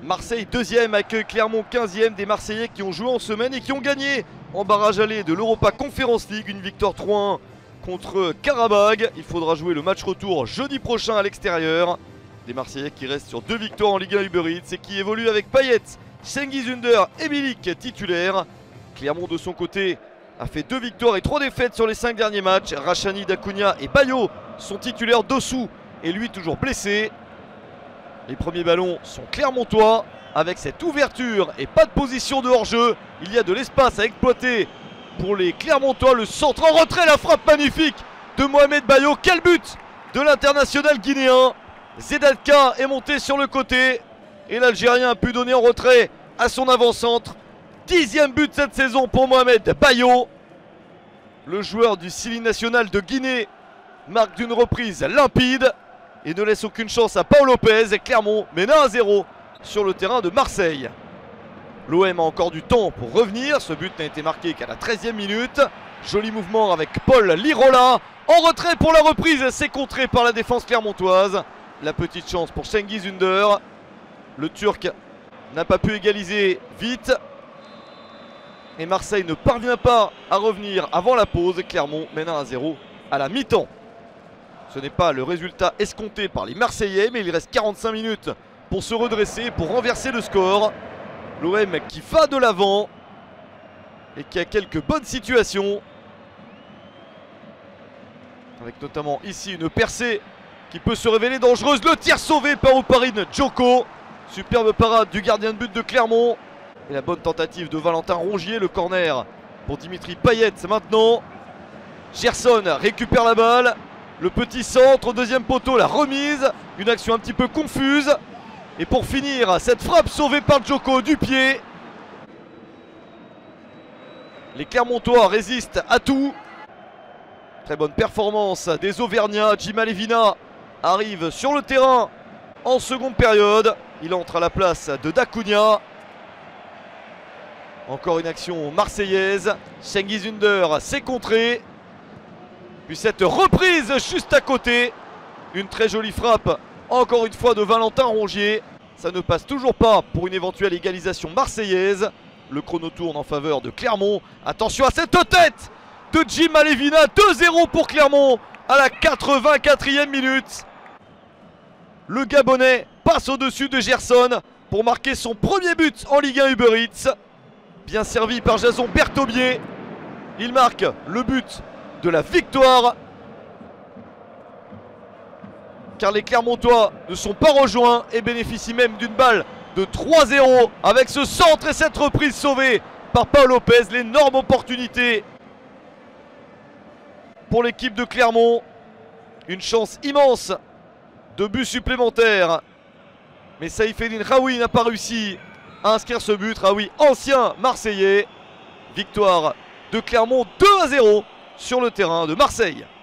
Marseille deuxième accueille Clermont 15e, des Marseillais qui ont joué en semaine et qui ont gagné en barrage aller de l'Europa Conference League, une victoire 3-1 contre Karabag. Il faudra jouer le match retour jeudi prochain à l'extérieur. Des Marseillais qui restent sur 2 victoires en Ligue 1 Uber Eats et qui évoluent avec Payet, Cengiz Ünder et Milik titulaires. Clermont de son côté a fait 2 victoires et 3 défaites sur les 5 derniers matchs. Rachani, Dacunia et Bayo sont titulaires. Dossou est lui toujours blessé. Les premiers ballons sont clermontois avec cette ouverture et pas de position de hors-jeu. Il y a de l'espace à exploiter pour les Clermontois. Le centre en retrait, la frappe magnifique de Mohamed Bayo. Quel but de l'international guinéen. Zedaka est monté sur le côté et l'Algérien a pu donner en retrait à son avant-centre. 10e but cette saison pour Mohamed Bayo. Le joueur du Sili National de Guinée marque d'une reprise limpide et ne laisse aucune chance à Paul Lopez. Et Clermont mène 1-0 sur le terrain de Marseille. L'OM a encore du temps pour revenir. Ce but n'a été marqué qu'à la 13e minute. Joli mouvement avec Paul Lirola. En retrait pour la reprise, c'est contré par la défense clermontoise. La petite chance pour Cengiz Ünder. Le Turc n'a pas pu égaliser vite. Et Marseille ne parvient pas à revenir avant la pause. Clermont mène 1-0 à la mi-temps. Ce n'est pas le résultat escompté par les Marseillais, mais il reste 45 minutes pour se redresser, pour renverser le score. L'OM qui va de l'avant et qui a quelques bonnes situations. Avec notamment ici une percée qui peut se révéler dangereuse. Le tir sauvé par Oparine Djoko. Superbe parade du gardien de but de Clermont. Et la bonne tentative de Valentin Rongier. Le corner pour Dimitri Payet maintenant. Gerson récupère la balle. Le petit centre au deuxième poteau, la remise. Une action un petit peu confuse. Et pour finir, cette frappe sauvée par Djoko du pied. Les Clermontois résistent à tout. Très bonne performance des Auvergnats. Djima Levina arrive sur le terrain en seconde période. Il entre à la place de Dacunia. Encore une action marseillaise. Cengiz Ünder s'est contré. Puis cette reprise juste à côté. Une très jolie frappe encore une fois de Valentin Rongier. Ça ne passe toujours pas pour une éventuelle égalisation marseillaise. Le chrono tourne en faveur de Clermont. Attention à cette tête de Djima Levina. 2-0 pour Clermont à la 84e minute. Le Gabonais passe au-dessus de Gerson pour marquer son premier but en Ligue 1 Uber Eats. Bien servi par Jason Berthomier. Il marque le but de la victoire. Car les Clermontois ne sont pas rejoints et bénéficient même d'une balle de 3-0 avec ce centre et cette reprise sauvée par Paul Lopez. L'énorme opportunité pour l'équipe de Clermont. Une chance immense de but supplémentaire. Mais Saïfeddine Raoui n'a pas réussi à inscrire ce but. Raoui, ancien Marseillais. Victoire de Clermont 2-0 sur le terrain de Marseille.